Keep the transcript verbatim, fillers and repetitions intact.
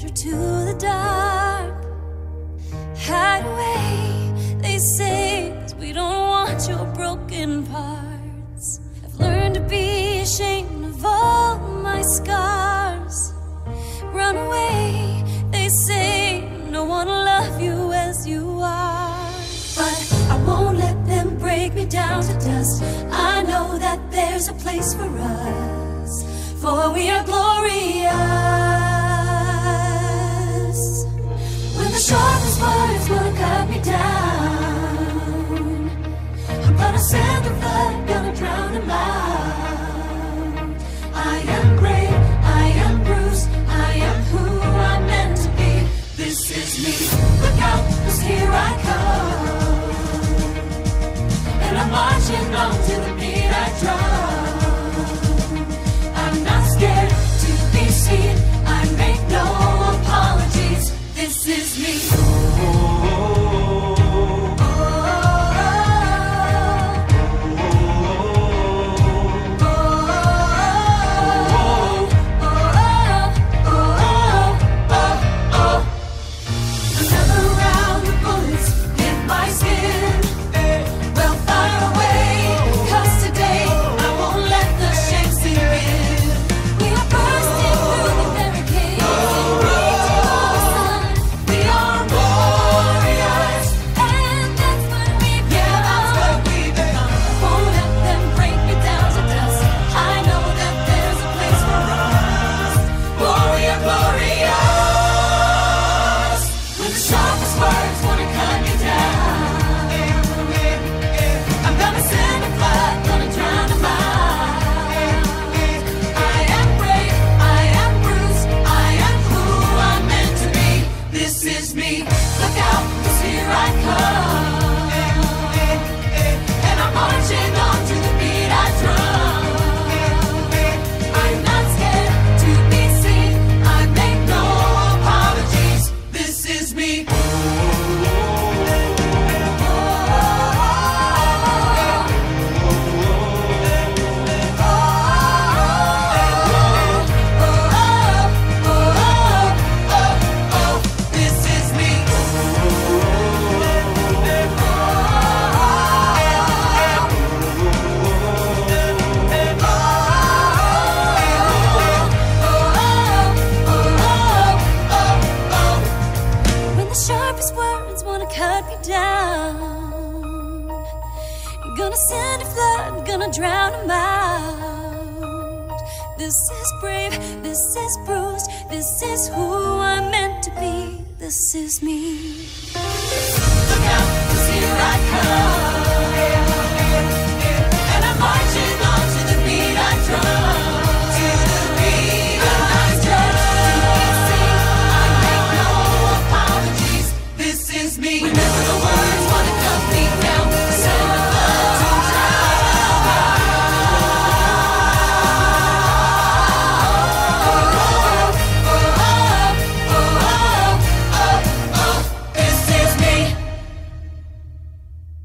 stranger to the dark. Hide away, they say, 'cause we don't want your broken parts. I've learned to be ashamed of all my scars. Run away, they say, no one will love you as you are. But I won't let them break me down to dust. I know that there's a place for us, for we are glorious. When the sharpest words wanna cut me down, I'm gonna send the flood, gonna drown them out. I am brave, I am bruised, I am who I'm meant to be. This is me, look out, 'cause here I come. And I'm marching on to the beat I drum. I'm not scared to be seen, I make no apologies. This is me. Gonna send a flood, gonna drown them out. This is brave, this is bruised, this is who I'm meant to be. This is me. Look out, 'cause here I come.